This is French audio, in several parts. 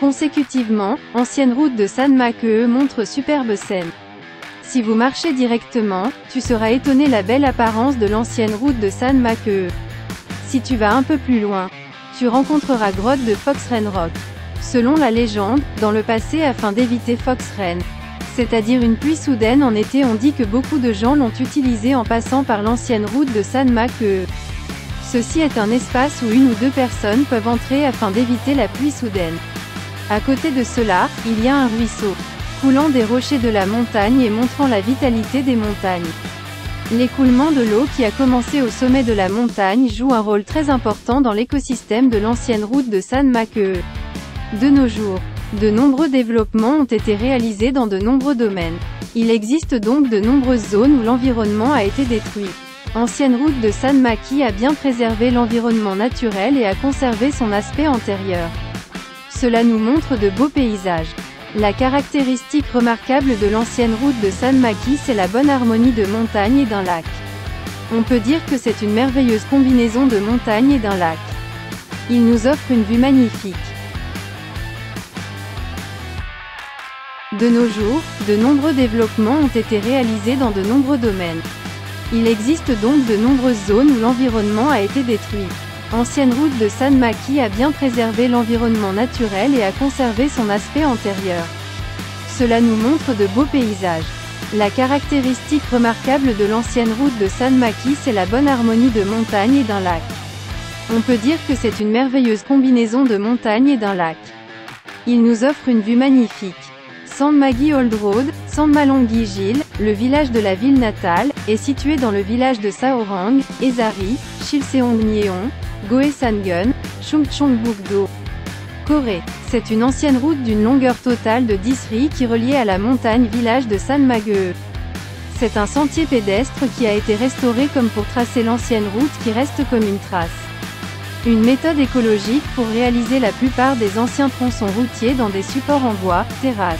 Consécutivement, ancienne route de San Makee montre superbe scène. Si vous marchez directement, tu seras étonné la belle apparence de l'ancienne route de San Makee. Si tu vas un peu plus loin, tu rencontreras grotte de Foxren Rock. Selon la légende, dans le passé afin d'éviter Foxren, c'est-à-dire une pluie soudaine en été, on dit que beaucoup de gens l'ont utilisé en passant par l'ancienne route de San Makee. Ceci est un espace où une ou deux personnes peuvent entrer afin d'éviter la pluie soudaine. À côté de cela, il y a un ruisseau, coulant des rochers de la montagne et montrant la vitalité des montagnes. L'écoulement de l'eau qui a commencé au sommet de la montagne joue un rôle très important dans l'écosystème de l'ancienne route de San Makee. De nos jours, de nombreux développements ont été réalisés dans de nombreux domaines. Il existe donc de nombreuses zones où l'environnement a été détruit. Ancienne route de San Makee a bien préservé l'environnement naturel et a conservé son aspect antérieur. Cela nous montre de beaux paysages. La caractéristique remarquable de l'ancienne route de San Makee, c'est la bonne harmonie de montagne et d'un lac. On peut dire que c'est une merveilleuse combinaison de montagne et d'un lac. Il nous offre une vue magnifique. De nos jours, de nombreux développements ont été réalisés dans de nombreux domaines. Il existe donc de nombreuses zones où l'environnement a été détruit. Ancienne route de San Makee a bien préservé l'environnement naturel et a conservé son aspect antérieur. Cela nous montre de beaux paysages. La caractéristique remarquable de l'ancienne route de San Makee, c'est la bonne harmonie de montagne et d'un lac. On peut dire que c'est une merveilleuse combinaison de montagne et d'un lac. Il nous offre une vue magnifique. Sandmagee Old Road, Sandmalongi Gil, le village de la ville natale, est situé dans le village de Saorang, Ezari, Chilseongmyeon, Goesangun, Chungcheongbuk-do, Corée. C'est une ancienne route d'une longueur totale de 10 ri qui reliait à la montagne village de San Makee. C'est un sentier pédestre qui a été restauré comme pour tracer l'ancienne route qui reste comme une trace. Une méthode écologique pour réaliser la plupart des anciens tronçons routiers dans des supports en bois, terrasses.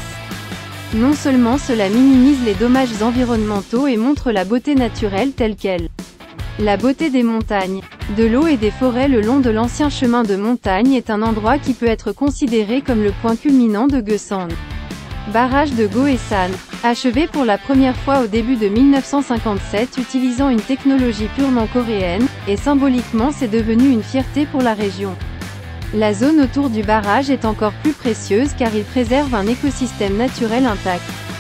Non seulement cela minimise les dommages environnementaux et montre la beauté naturelle telle qu'elle. La beauté des montagnes, de l'eau et des forêts le long de l'ancien chemin de montagne est un endroit qui peut être considéré comme le point culminant de Gyeongsang. Barrage de Goesan, achevé pour la première fois au début de 1957 utilisant une technologie purement coréenne, et symboliquement c'est devenu une fierté pour la région. La zone autour du barrage est encore plus précieuse car il préserve un écosystème naturel intact.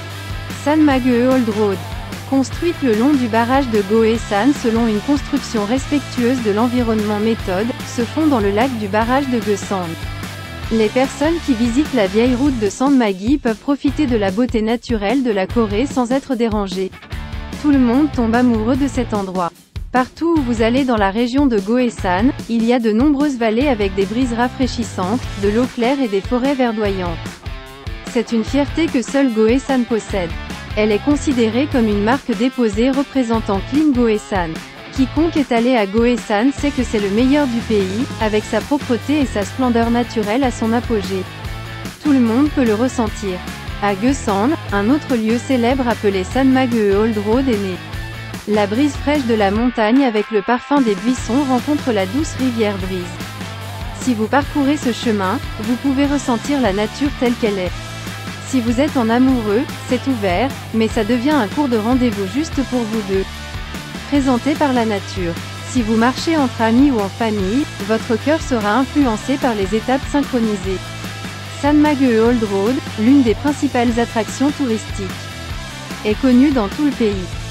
Sandmagee Old Road, construite le long du barrage de Goesan selon une construction respectueuse de l'environnement méthode, se fond dans le lac du barrage de Gyeongsang. Les personnes qui visitent la vieille route de Sandmagee peuvent profiter de la beauté naturelle de la Corée sans être dérangées. Tout le monde tombe amoureux de cet endroit. Partout où vous allez dans la région de Goesan, il y a de nombreuses vallées avec des brises rafraîchissantes, de l'eau claire et des forêts verdoyantes. C'est une fierté que seule Goesan possède. Elle est considérée comme une marque déposée représentant Clean Goesan. Quiconque est allé à Goesan sait que c'est le meilleur du pays, avec sa propreté et sa splendeur naturelle à son apogée. Tout le monde peut le ressentir. À Gyeongsang, un autre lieu célèbre appelé Sandmagee Old Road est né. La brise fraîche de la montagne avec le parfum des buissons rencontre la douce rivière Brise. Si vous parcourez ce chemin, vous pouvez ressentir la nature telle qu'elle est. Si vous êtes en amoureux, c'est ouvert, mais ça devient un cours de rendez-vous juste pour vous deux. Présenté par la nature. Si vous marchez entre amis ou en famille, votre cœur sera influencé par les étapes synchronisées. Sandmagee Old Road, l'une des principales attractions touristiques, est connue dans tout le pays.